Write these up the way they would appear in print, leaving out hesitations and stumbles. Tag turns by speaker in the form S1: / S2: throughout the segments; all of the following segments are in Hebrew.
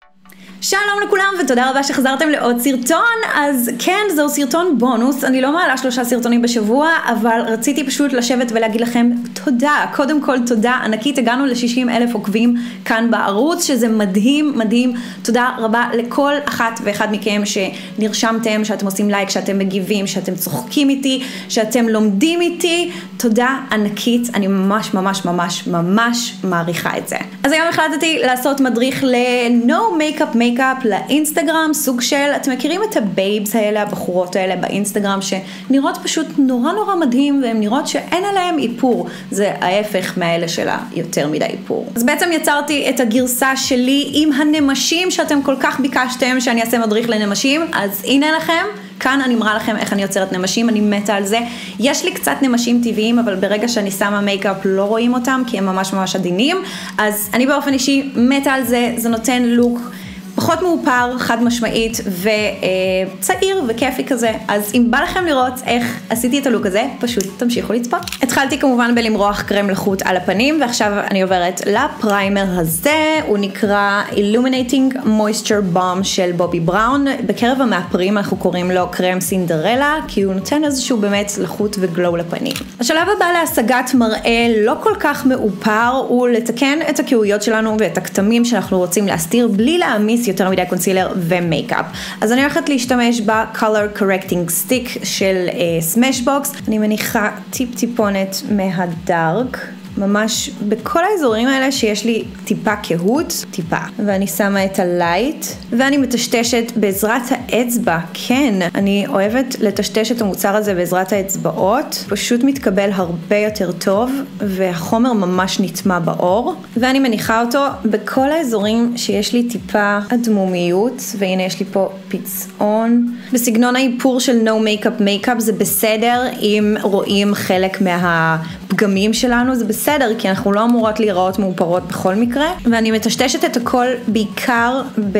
S1: שלום לכולם ותודה רבה שחזרתם לעוד סרטון. אז כן, זהו סרטון בונוס, אני לא מעלה 3 סרטונים בשבוע, אבל רציתי פשוט לשבת ולהגיד לכם תודה, קודם כל תודה ענקית, הגענו ל-60,000 עוקבים כאן בערוץ, שזה מדהים, מדהים. תודה רבה לכל אחת ואחד מכם שנרשמתם, שאתם עושים לייק, שאתם מגיבים, שאתם צוחקים איתי, שאתם לומדים איתי, תודה ענקית, אני ממש ממש ממש ממש מעריכה את זה. אז היום החלטתי לעשות מדריך ל-No Makeup Makeup לאינסטגרם, סוג של, אתם מכירים את הבייבס האלה, הבחורות האלה באינסטגרם שנראות פשוט נורא נורא מדהים, והן נראות שאין עליהם איפור, זה ההפך מהאלה שלה, יותר מדי איפור. אז בעצם יצרתי את הגרסה שלי עם הנמשים שאתם כל כך ביקשתם שאני אעשה מדריך לנמשים, אז הנה לכם. כאן אני מראה לכם איך אני יוצרת נמשים, אני מתה על זה. יש לי קצת נמשים טבעיים, אבל ברגע שאני שמה מייקאפ לא רואים אותם, כי הם ממש ממש עדינים. אז אני באופן אישי מתה על זה, זה נותן לוק פחות מאופר, חד משמעית, וצעיר וכיפי כזה. אז אם בא לכם לראות איך עשיתי את הלוק הזה, פשוט תמשיכו לצפות. התחלתי כמובן בלמרוח קרם לחוט על הפנים, ועכשיו אני עוברת לפריימר הזה, הוא נקרא Illuminating Moisture Balm של בובי בראון. בקרב המאפרים אנחנו קוראים לו קרם סינדרלה, כי הוא נותן איזשהו באמת לחוט וגלו לפנים. השלב הבא להשגת מראה לא כל כך מאופר, הוא לתקן את הכהויות שלנו ואת הכתמים שאנחנו רוצים להסתיר, בלי להעמיס יותר מדי קונסילר ומייקאפ. אז אני הולכת להשתמש ב-Color Correcting Stick של Smashbox. אני מניחה טיפונת מהדארק, ממש בכל האזורים האלה שיש לי טיפה כהות, טיפה. ואני שמה את הלייט, ואני מטשטשת בעזרת האצבע. כן, אני אוהבת לטשטש את המוצר הזה בעזרת האצבעות. פשוט מתקבל הרבה יותר טוב, והחומר ממש נטמע באור. ואני מניחה אותו בכל האזורים שיש לי טיפה אדמומיות, והנה יש לי פה פצעון. בסגנון האיפור של No Makeup Makeup זה בסדר אם רואים חלק פגמים שלנו, זה בסדר, כי אנחנו לא אמורות להיראות מאופרות בכל מקרה, ואני מטשטשת את הכל בעיקר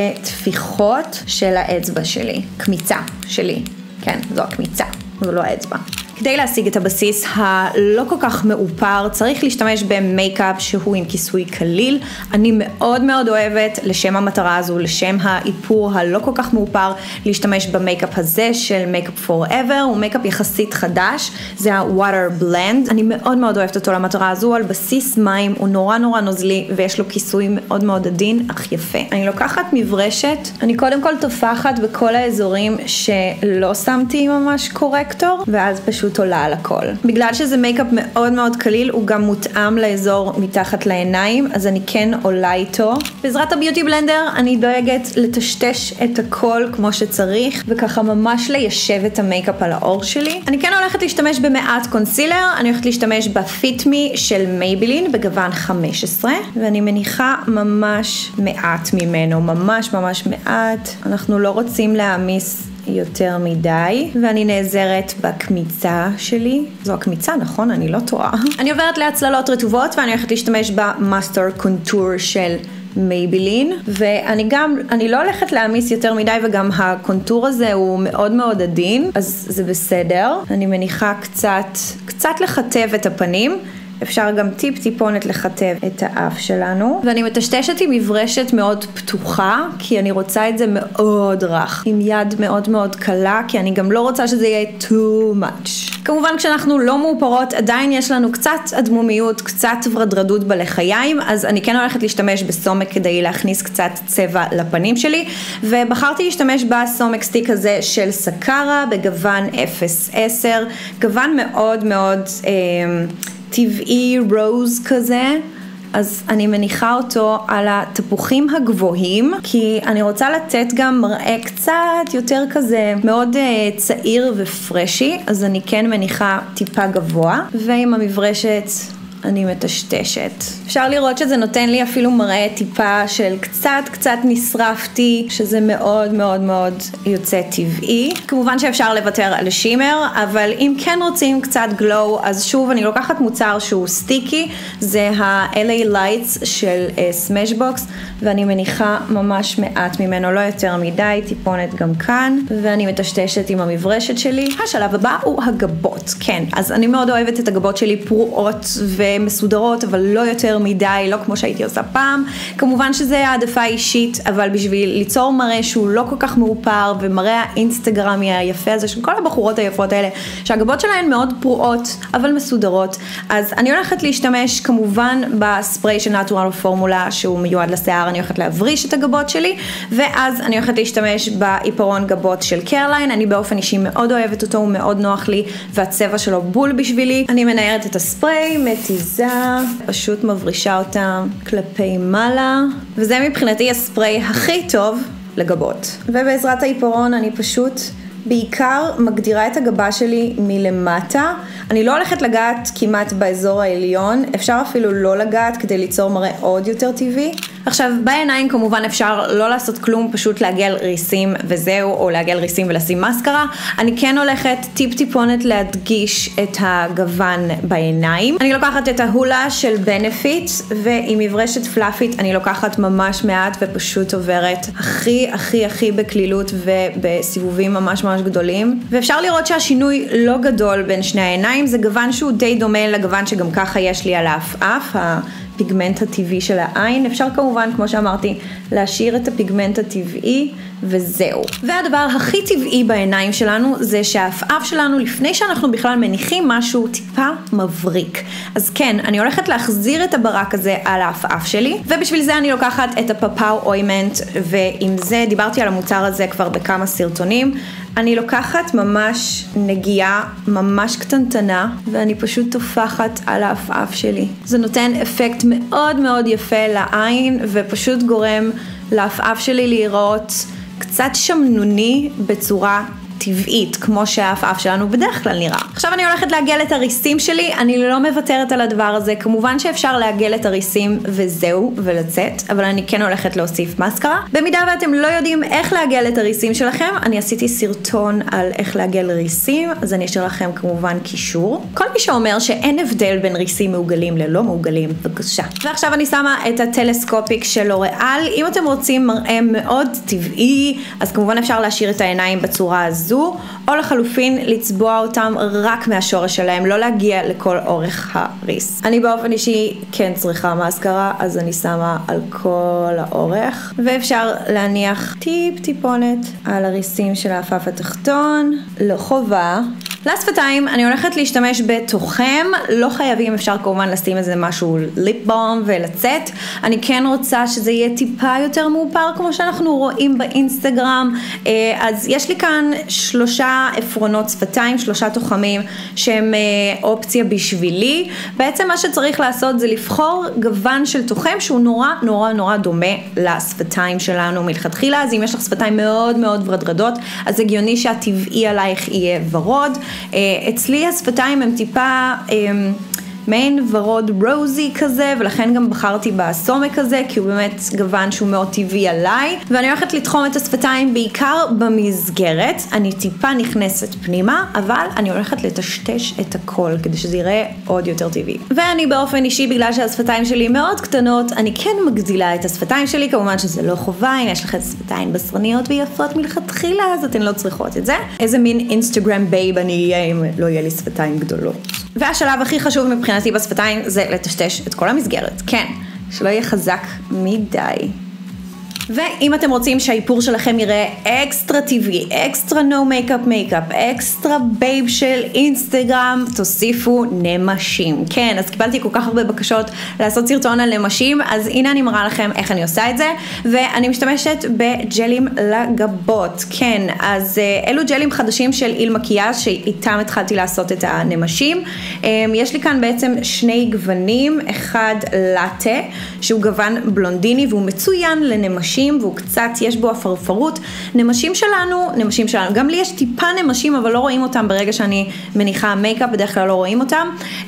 S1: בתפיחות של האצבע שלי, קמיצה שלי, כן, זו הקמיצה, זו לא האצבע. כדי להשיג את הבסיס הלא כל כך מאופר, צריך להשתמש במייקאפ שהוא עם כיסוי קליל. אני מאוד מאוד אוהבת לשם המטרה הזו, לשם האיפור הלא כל כך מאופר, להשתמש במייקאפ הזה של Makeup Forever, הוא מייקאפ יחסית חדש, זה ה-Water Blend. אני מאוד מאוד אוהבת אותו למטרה הזו, על בסיס מים, הוא נורא נורא נוזלי, ויש לו כיסוי מאוד מאוד עדין, אך יפה. אני לוקחת מברשת, אני קודם כל תופחת בכל האזורים שלא שמתי ממש קורקטור, ואז פשוט עולה על הכל. בגלל שזה מייקאפ מאוד מאוד קליל, הוא גם מותאם לאזור מתחת לעיניים, אז אני כן עולה איתו. בעזרת הביוטי בלנדר אני דואגת לטשטש את הכל כמו שצריך, וככה ממש ליישב את המייקאפ על האור שלי. אני כן הולכת להשתמש במעט קונסילר, אני הולכת להשתמש ב-Fit Me של Maybelline בגוון 15, ואני מניחה ממש מעט ממנו, ממש ממש מעט. אנחנו לא רוצים להעמיס יותר מדי, ואני נעזרת בקמיצה שלי. זו הקמיצה, נכון? אני לא טועה. אני עוברת להצללות רטובות, ואני הולכת להשתמש במאסטר קונטור של Maybelline, ואני לא הולכת להעמיס יותר מדי, וגם הקונטור הזה הוא מאוד מאוד עדין, אז זה בסדר. אני מניחה קצת לחטב את הפנים, אפשר גם טיפונת לחטב את האף שלנו, ואני מטשטשת עם מברשת מאוד פתוחה, כי אני רוצה את זה מאוד רך, עם יד מאוד מאוד קלה, כי אני גם לא רוצה שזה יהיה too much. כמובן כשאנחנו לא מאופרות, עדיין יש לנו קצת אדמומיות, קצת ורדרדות בלחיים, אז אני כן הולכת להשתמש בסומק כדי להכניס קצת צבע לפנים שלי, ובחרתי להשתמש בסומק סטיק הזה של סקרה, בגוון 0.10, גוון מאוד מאוד טבעי רוז כזה, אז אני מניחה אותו על התפוחים הגבוהים, כי אני רוצה לתת גם מראה קצת יותר כזה מאוד צעיר ופרשי, אז אני כן מניחה טיפה גבוה, ועם המברשת אני מטשטשת. אפשר לראות שזה נותן לי אפילו מראה טיפה של קצת נשרפתי, שזה מאוד מאוד מאוד יוצא טבעי. כמובן שאפשר לוותר על שימר, אבל אם כן רוצים קצת גלו, אז שוב אני לוקחת מוצר שהוא סטיקי, זה ה-LA Lights של Smashbox, ואני מניחה ממש מעט ממנו, לא יותר מדי, טיפונת גם כאן, ואני מטשטשת עם המברשת שלי. השלב הבא הוא הגבות, כן. אז אני מאוד אוהבת את הגבות שלי פרועות ומסודרות, אבל לא יותר מדי, לא כמו שהייתי עושה פעם. כמובן שזה העדפה אישית, אבל בשביל ליצור מראה שהוא לא כל כך מאופר, ומראה האינסטגרמי היפה הזה של כל הבחורות היפות האלה, שהגבות שלהן מאוד פרועות, אבל מסודרות. אז אני הולכת להשתמש כמובן בספרי של נטורל פורמולה, שהוא מיועד לשיער, אני הולכת להבריש את הגבות שלי, ואז אני הולכת להשתמש בעיפרון גבות של קרליין, אני באופן אישי מאוד אוהבת אותו, הוא מאוד נוח לי, והצבע שלו בול בשבילי. אני מנערת את הספרי, מתיזה, פשוט מברישה אותם כלפי מעלה, וזה מבחינתי הספרי הכי טוב לגבות. ובעזרת העיפרון אני פשוט בעיקר מגדירה את הגבה שלי מלמטה. אני לא הולכת לגעת כמעט באזור העליון, אפשר אפילו לא לגעת כדי ליצור מראה עוד יותר טבעי. עכשיו, בעיניים כמובן אפשר לא לעשות כלום, פשוט לעגל ריסים וזהו, או לעגל ריסים ולשים מסקרה. אני כן הולכת טיפונת להדגיש את הגוון בעיניים. אני לוקחת את ההולה של בנפיט, ועם מברשת פלאפית אני לוקחת ממש מעט ופשוט עוברת הכי בכלילות ובסיבובים ממש גדולים. ואפשר לראות שהשינוי לא גדול בין שני העיניים, זה גוון שהוא די דומה לגוון שגם ככה יש לי על האף, הפיגמנט הטבעי של העין. אפשר כמובן, כמו שאמרתי, להשאיר את הפיגמנט הטבעי וזהו. והדבר הכי טבעי בעיניים שלנו זה שהאף שלנו, לפני שאנחנו בכלל מניחים משהו, טיפה מבריק. אז כן, אני הולכת להחזיר את הברק הזה על האף שלי, ובשביל זה אני לוקחת את הפאפאו אוימנט, ועם זה דיברתי על המוצר הזה כבר בכמה סרטונים. אני לוקחת ממש נגיעה ממש קטנטנה, ואני פשוט תופחת על האף שלי. זה נותן אפקט מאוד יפה לעין, ופשוט גורם לאף שלי להיראות קצת שמנוני בצורה טבעית, כמו שהאף שלנו בדרך כלל נראה. עכשיו אני הולכת לעגל את הריסים שלי, אני לא מוותרת על הדבר הזה, כמובן שאפשר לעגל את הריסים וזהו ולצאת, אבל אני כן הולכת להוסיף מסקרה. במידה ואתם לא יודעים איך לעגל את הריסים שלכם, אני עשיתי סרטון על איך לעגל ריסים, אז אני אשאיר לכם כמובן קישור. כל מי שאומר שאין הבדל בין ריסים מעוגלים ללא מעוגלים, בבקשה. ועכשיו אני שמה את הטלסקופיק של לוריאל. אם אתם רוצים מראה מאוד טבעי, אז כמובן אפשר להשאיר את העיניים בצורה הזו, או לחלופין לצבוע אותם רק מהשורש שלהם, לא להגיע לכל אורך הריס. אני באופן אישי כן צריכה מסקרה, אז אני שמה על כל האורך, ואפשר להניח טיפונת על הריסים של האף התחתון, לא חובה. לשפתיים אני הולכת להשתמש בתוכם, לא חייבים, אפשר כמובן לשים איזה משהו ליפ בום ולצאת. אני כן רוצה שזה יהיה טיפה יותר מאופר כמו שאנחנו רואים באינסטגרם, אז יש לי כאן 3 עפרונות שפתיים, 3 תוכמים שהם אופציה בשבילי. בעצם מה שצריך לעשות זה לבחור גוון של תוכם שהוא נורא דומה לשפתיים שלנו מלכתחילה. אז אם יש לך שפתיים מאוד ורדרדות, אז הגיוני שהטבעי עלייך יהיה ורוד. אצלי השפתיים הם טיפה מעין ורוד רוזי כזה, ולכן גם בחרתי בסומק הזה, כי הוא באמת גוון שהוא מאוד טבעי עליי. ואני הולכת לתחום את השפתיים בעיקר במסגרת, אני טיפה נכנסת פנימה, אבל אני הולכת לטשטש את הכל, כדי שזה יראה עוד יותר טבעי. ואני באופן אישי, בגלל שהשפתיים שלי מאוד קטנות, אני כן מגדילה את השפתיים שלי, כמובן שזה לא חובה, אם יש לכם שפתיים בשרניות ויפות מלכתחילה, אז אתן לא צריכות את זה. איזה מין אינסטגרם בייב אני אהיה אם לא יהיה לי שפתיים גדולות. והשלב הכי חשוב מבחינתי בשפתיים זה לטשטש את כל המסגרת. כן, שלא יהיה חזק מדי. ואם אתם רוצים שהאיפור שלכם יראה אקסטרה טבעי, אקסטרה נו מייקאפ, אקסטרה בייב של אינסטגרם, תוסיפו נמשים. כן, אז קיבלתי כל כך הרבה בקשות לעשות סרטון על נמשים, אז הנה אני מראה לכם איך אני עושה את זה, ואני משתמשת בג'לים לגבות. כן, אז אלו ג'לים חדשים של איל מקיאז' שאיתם התחלתי לעשות את הנמשים. יש לי כאן בעצם 2 גוונים, אחד לטה, שהוא גוון בלונדיני והוא מצוין לנמשים, והוא קצת, יש בו הפרפרות. נמשים שלנו, גם לי יש טיפה נמשים, אבל לא רואים אותם ברגע שאני מניחה מייקאפ, בדרך כלל לא רואים אותם.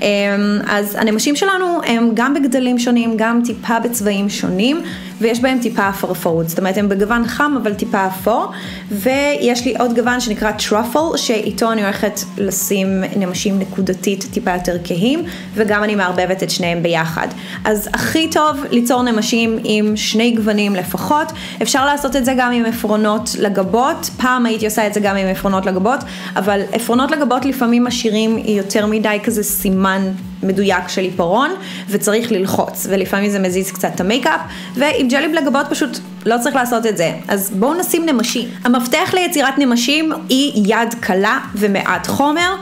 S1: אז הנמשים שלנו הם גם בגדלים שונים, גם טיפה בצבעים שונים, ויש בהם טיפה הפרפרות. זאת אומרת, הם בגוון חם, אבל טיפה אפור. ויש לי עוד גוון שנקרא טרופל, שאיתו אני הולכת לשים נמשים נקודתית טיפה יותר כהים, וגם אני מערבבת את שניהם ביחד. אז הכי טוב ליצור נמשים עם 2 גוונים לפחות. אפשר לעשות את זה גם עם עפרונות לגבות. פעם הייתי עושה את זה גם עם עפרונות לגבות, אבל עפרונות לגבות לפעמים משאירים יותר מדי כזה סימן מדויק של עיפרון, וצריך ללחוץ, ולפעמים זה מזיז קצת את המייקאפ, ועם ג'לי לגבות פשוט לא צריך לעשות את זה. אז בואו נשים נמשים. המפתח ליצירת נמשים היא יד קלה ומעט חומר,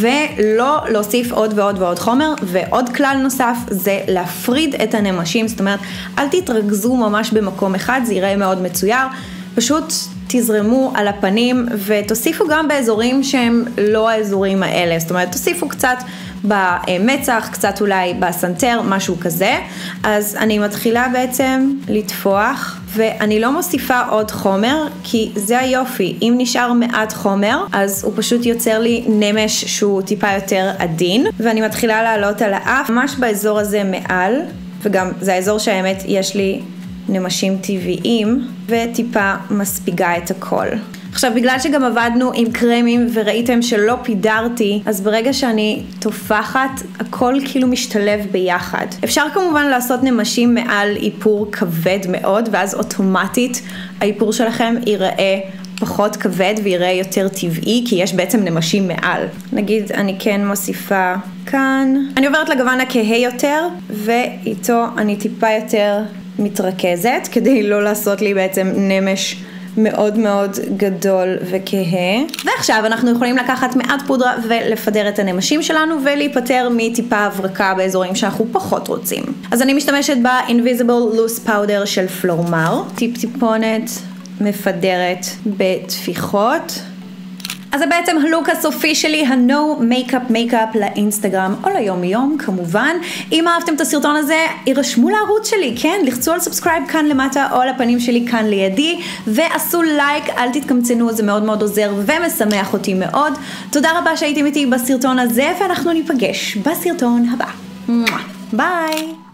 S1: ולא להוסיף עוד ועוד ועוד חומר, ועוד כלל נוסף זה להפריד את הנמשים, זאת אומרת, אל תתרכזו ממש במקום אחד, זה יראה מאוד מצויר, פשוט תזרמו על הפנים ותוסיפו גם באזורים שהם לא האזורים האלה, זאת אומרת תוסיפו קצת במצח, קצת אולי בסנטר, משהו כזה. אז אני מתחילה בעצם לטפוח ואני לא מוסיפה עוד חומר כי זה היופי, אם נשאר מעט חומר אז הוא פשוט יוצר לי נמש שהוא טיפה יותר עדין, ואני מתחילה לעלות על האף ממש באזור הזה מעל, וגם זה האזור שהאמת יש לי נמשים טבעיים וטיפה מספיגה את הכל. עכשיו בגלל שגם עבדנו עם קרמים וראיתם שלא פידרתי, אז ברגע שאני תופחת הכל כאילו משתלב ביחד. אפשר כמובן לעשות נמשים מעל איפור כבד מאוד, ואז אוטומטית האיפור שלכם ייראה פחות כבד ויראה יותר טבעי, כי יש בעצם נמשים מעל. נגיד אני כן מוסיפה כאן, אני עוברת לגוון הכהה יותר ואיתו אני טיפה יותר מתרכזת כדי לא לעשות לי בעצם נמש מאוד מאוד גדול וכהה. ועכשיו אנחנו יכולים לקחת מעט פודרה ולפדר את הנמשים שלנו ולהיפטר מטיפה הברקה באזורים שאנחנו פחות רוצים. אז אני משתמשת ב-Invisible Loose Powder של פלורמר, טיפונת מפדרת בתפיחות. אז זה בעצם הלוק הסופי שלי, ה-No Makeup Makeup לאינסטגרם או ליום יום כמובן. אם אהבתם את הסרטון הזה, יירשמו לערוץ שלי, כן? לחצו על סאבסקרייב כאן למטה או על הפנים שלי כאן לידי, ועשו לייק, אל תתקמצנו, זה מאוד מאוד עוזר ומשמח אותי מאוד. תודה רבה שהייתם איתי בסרטון הזה, ואנחנו ניפגש בסרטון הבא. ביי!